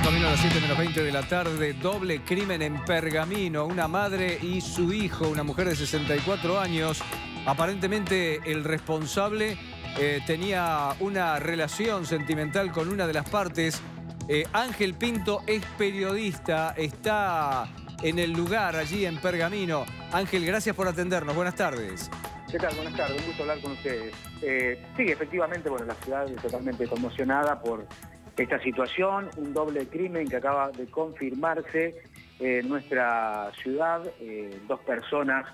Camino a las 7:20 de la tarde, doble crimen en Pergamino. Una madre y su hijo, una mujer de 64 años. Aparentemente el responsable tenía una relación sentimental con una de las partes. Ángel Pinto es periodista, está en el lugar allí en Pergamino. Ángel, gracias por atendernos. Buenas tardes. ¿Qué tal? Buenas tardes, un gusto hablar con ustedes. Sí, efectivamente, bueno, la ciudad es totalmente conmocionada por esta situación, un doble crimen que acaba de confirmarse en nuestra ciudad, dos personas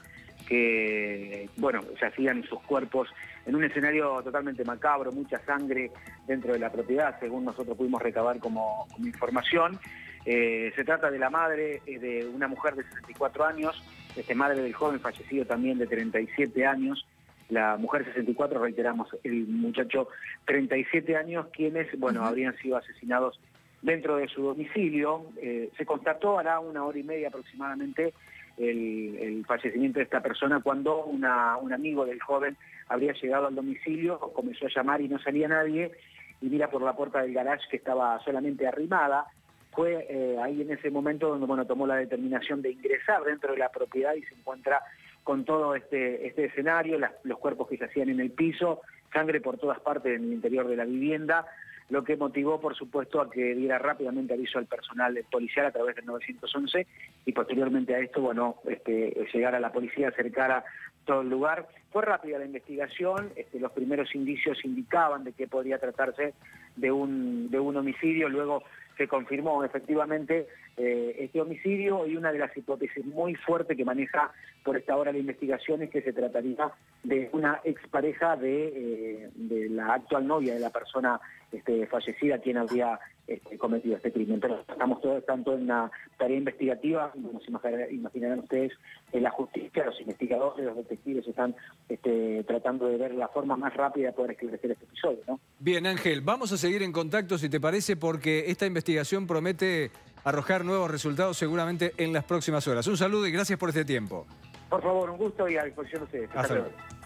que, bueno, yacían sus cuerpos en un escenario totalmente macabro, mucha sangre dentro de la propiedad, según nosotros pudimos recabar como información. Se trata de la madre de una mujer de 64 años, madre del joven fallecido también de 37 años, la mujer 64, reiteramos, el muchacho 37 años, quienes, bueno, habrían sido asesinados dentro de su domicilio. Se constató hará 1 hora y media aproximadamente el fallecimiento de esta persona cuando un amigo del joven habría llegado al domicilio, comenzó a llamar y no salía nadie, y mira por la puerta del garage que estaba solamente arrimada. Fue ahí en ese momento donde, bueno, tomó la determinación de ingresar dentro de la propiedad y se encuentra con todo este escenario, los cuerpos que yacían en el piso, sangre por todas partes en el interior de la vivienda, lo que motivó, por supuesto, a que diera rápidamente aviso al personal policial a través del 911 y posteriormente a esto, bueno, llegara la policía, acercara todo el lugar. Fue rápida la investigación, los primeros indicios indicaban de que podría tratarse de un homicidio, luego se confirmó efectivamente este homicidio, y una de las hipótesis muy fuertes que maneja por esta hora la investigación es que se trataría de una expareja de la actual novia de la persona fallecida, quien habría cometido este crimen. Pero estamos todos tanto en una tarea investigativa, como se imaginarán ustedes, la justicia, los investigadores, los detectives están tratando de ver la forma más rápida de poder esclarecer este episodio, ¿no? Bien, Ángel, vamos a seguir en contacto, si te parece, porque esta investigación promete arrojar nuevos resultados seguramente en las próximas horas. Un saludo y gracias por este tiempo. Por favor, un gusto y a disposición de ustedes. Hasta luego.